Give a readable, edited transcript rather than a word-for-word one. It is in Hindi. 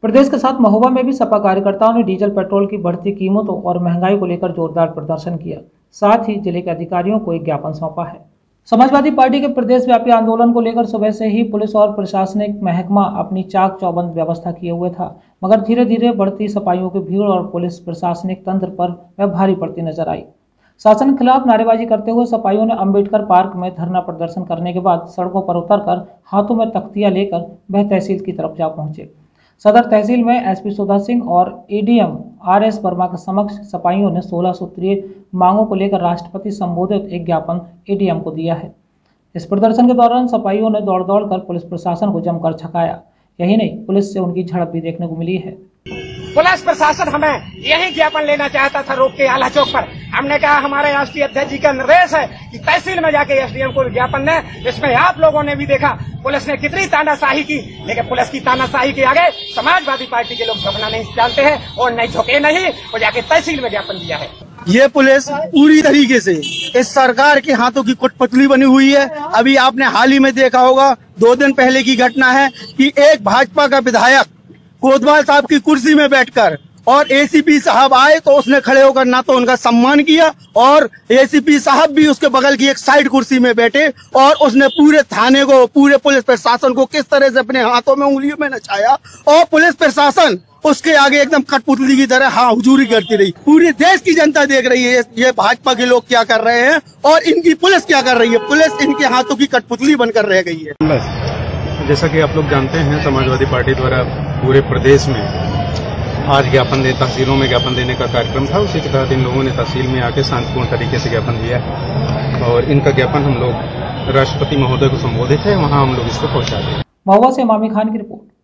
प्रदेश के साथ महोबा में भी सपा कार्यकर्ताओं ने डीजल पेट्रोल की बढ़ती कीमतों और महंगाई को लेकर जोरदार प्रदर्शन किया। साथ ही जिले के अधिकारियों को एक ज्ञापन सौंपा है। समाजवादी पार्टी के प्रदेश व्यापी आंदोलन को लेकर सुबह से ही पुलिस और प्रशासनिक महकमा अपनी चाक चौबंद व्यवस्था किए हुए था, मगर धीरे धीरे बढ़ती सपाइयों की भीड़ और पुलिस प्रशासनिक तंत्र पर वह भारी पड़ती नजर आई। शासन के खिलाफ नारेबाजी करते हुए सपाइयों ने अंबेडकर पार्क में धरना प्रदर्शन करने के बाद सड़कों पर उतरकर हाथों में तख्तियां लेकर वह तहसील की तरफ जा पहुंचे। सदर तहसील में एसपी सुधा सिंह और एडीएम आरएस वर्मा के समक्ष सपाइयों ने 16 सूत्रीय मांगों को लेकर राष्ट्रपति संबोधित एक ज्ञापन एडीएम को दिया है। इस प्रदर्शन के दौरान सपाइयों ने दौड़ दौड़ कर पुलिस प्रशासन को जमकर छकाया। यही नहीं, पुलिस से उनकी झड़प भी देखने को मिली है। पुलिस प्रशासन हमें यही ज्ञापन लेना चाहता था रोक के आला चौक पर। हमने कहा हमारे राष्ट्रीय अध्यक्ष जी का निर्देश है कि तहसील में जाके एसडीएम को ज्ञापन दें। इसमें आप लोगों ने भी देखा पुलिस ने कितनी तानाशाही की, लेकिन पुलिस की तानाशाही के आगे समाजवादी पार्टी के लोग झुकना नहीं जानते हैं और नहीं झुके नहीं, वो जाके तहसील में ज्ञापन दिया है। ये पुलिस पूरी तरीके से इस सरकार के हाथों की कठपुतली बनी हुई है। अभी आपने हाल ही में देखा होगा, 2 दिन पहले की घटना है कि एक भाजपा का विधायक कोतवाल साहब की कुर्सी में बैठकर और एसीपी साहब आए तो उसने खड़े होकर ना तो उनका सम्मान किया और एसीपी साहब भी उसके बगल की एक साइड कुर्सी में बैठे और उसने पूरे थाने को, पूरे पुलिस प्रशासन को किस तरह से अपने हाथों में उंगलियों में नचाया और पुलिस प्रशासन उसके आगे एकदम कठपुतली की तरह हाँ हुजूरी करती रही। पूरे देश की जनता देख रही है ये भाजपा के लोग क्या कर रहे हैं और इनकी पुलिस क्या कर रही है। पुलिस इनके हाथों की कठपुतली बनकर रह गई है। जैसा कि आप लोग जानते हैं, समाजवादी पार्टी द्वारा पूरे प्रदेश में आज ज्ञापन तहसीलों में ज्ञापन देने का कार्यक्रम था। उसी के तहत इन लोगों ने तहसील में आके शांतिपूर्ण तरीके से ज्ञापन दिया है और इनका ज्ञापन हम लोग राष्ट्रपति महोदय को संबोधित है, वहाँ हम लोग इसको पहुँचा दें। महोबा से इमामी खान की रिपोर्ट।